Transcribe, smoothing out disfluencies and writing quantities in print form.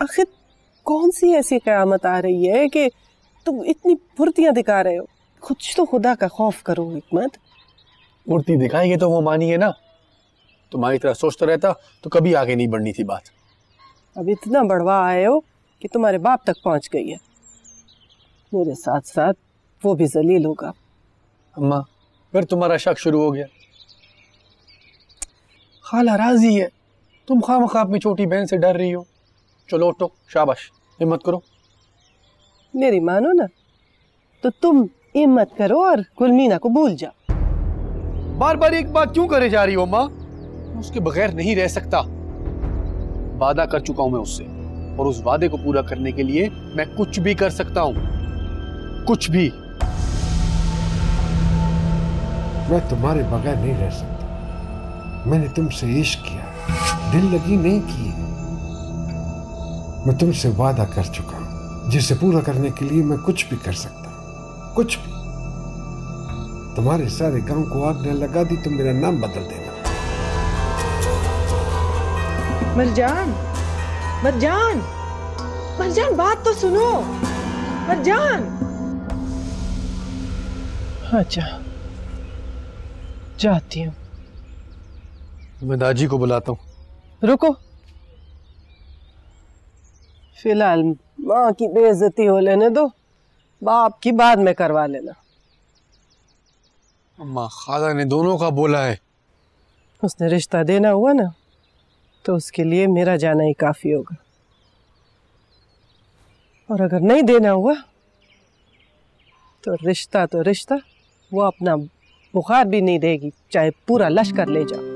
आखिर कौन सी ऐसी कयामत आ रही है कि तुम इतनी फुर्तियां दिखा रहे हो? कुछ तो खुदा का खौफ करो हिकमत। फुर्ती दिखाएंगे तो वो मानिए ना। तुम्हारी तरह सोचता रहता तो कभी आगे नहीं बढ़नी थी बात। अब इतना बढ़वा आए हो कि तुम्हारे बाप तक पहुंच गई है। मेरे साथ साथ वो भी जलील होगा। अम्मा फिर तुम्हारा शक शुरू हो गया। खाला राजी है, तुम खामखा अपनी छोटी बहन से डर रही हो। चलो उठो, शाबाश, हिम्मत करो। मेरी मानो ना तो तुम हिम्मत करो और गुलमीना को भूल जाओ। बार बार एक बात क्यों करे जा रही हो माँ? उसके बगैर नहीं रह सकता। वादा कर चुका हूं मैं उससे, और उस वादे को पूरा करने के लिए मैं कुछ भी कर सकता हूं, कुछ भी। मैं तुम्हारे बगैर नहीं रह सकता। मैंने तुमसे इश्क किया, दिल लगी नहीं की। मैं तुमसे वादा कर चुका हूं, जिसे पूरा करने के लिए मैं कुछ भी कर सकता हूं, कुछ भी। तुम्हारे सारे गांव को आग न लगा दी तो मेरा नाम बदल देना। मरजान, मरजान, मरजान, बात तो सुनो। मरजान। अच्छा, जाती हूँ। मैं दाजी को बुलाता हूँ। रुको, फिलहाल माँ की बेइज्जती हो लेने दो, बाप की बाद में करवा लेना। अम्मा खाला ने दोनों का बोला है। उसने रिश्ता देना हुआ ना तो उसके लिए मेरा जाना ही काफी होगा, और अगर नहीं देना हुआ तो रिश्ता वो अपना बुखार भी नहीं देगी, चाहे पूरा लश्कर ले जाओ।